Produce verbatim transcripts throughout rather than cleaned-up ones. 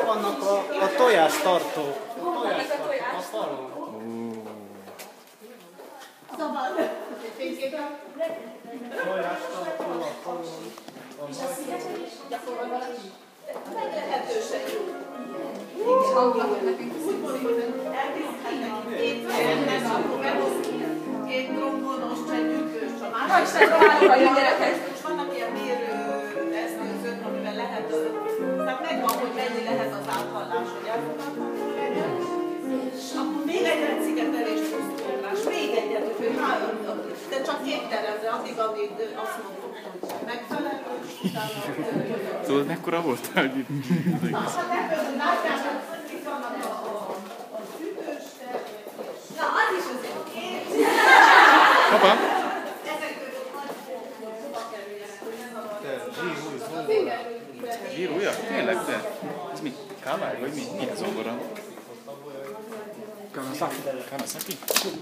vannak a, a tojástartók. A tojástartók a falon. Szabad. Tojástartó a falon. És a szívesen is gyakorolva is. Meglehetősen jó. És hangja nekünk két trombonos, csenyűkős, a másik. Most vannak ilyen mérő eszközök, amivel lehet, tehát megvan, hogy mennyi lehet az áthallás, hogy elfogadható legyen. És akkor még egyet szigetelés pusztulás, még egyet, hogy három, de csak két teremre, addig, amíg azt mondtuk, hogy megfelelő, és utána... Tudod, mekkora volt? Na, hát ebből látjátok, hogy itt vannak a sütős termék. Na, az is azért két. Hoppá! Ezek között nagy szóba kerüljenek, hogy ne zavarjanak. Zsírúja? Tényleg, de? Ez mi? Kavály, vagy mi? Mi ez zongora? Kawasaki. Kawasaki?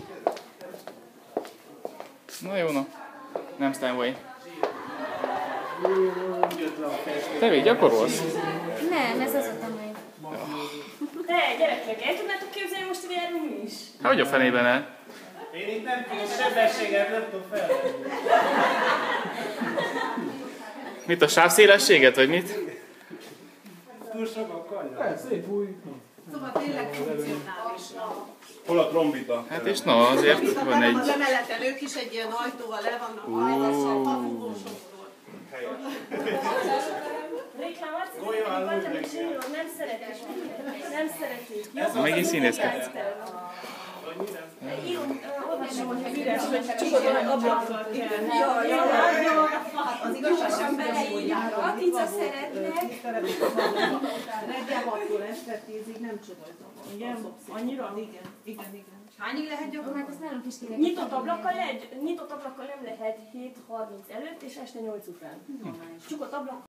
Na jó, na. Nem Steinway. Te még gyakorolsz? Nem, ez az a tanulmány. De gyerekek, el tudnátok képzelni most ide járni mi is? Hát hogy a fenében el? Én itt nem tudom, sebességet nem tudom felvenni. Mit, a sávszélességet, vagy mit? Túl sok a kanya. Szép új. Szóval tényleg funkcionális. Hol a trombita? Hát és na, azért van egy... Az emeleten ők is egy ilyen ajtóval le vannak hajlasszal, papugósokról. Reklámát szeretnék, vagy zsírod, nem szeretik. Nem szeretik. Ez megint színészkedsz. Írom, olvasom, hogy üres, hogy csukod ablakkal kell. Jaj, jaj, jaj. Az igazság beleírják, akit szeretnek. Reggel hattól este tízig nem csodáltam. Igen? Annyira? Igen, igen, igen. Hányig lehet gyakorolni? Hát azt nálunk is kéne. Nyitott ablakkal, lehet, nyitott ablakkal nem lehet hét harminc előtt és este nyolc után. Csukott ablak.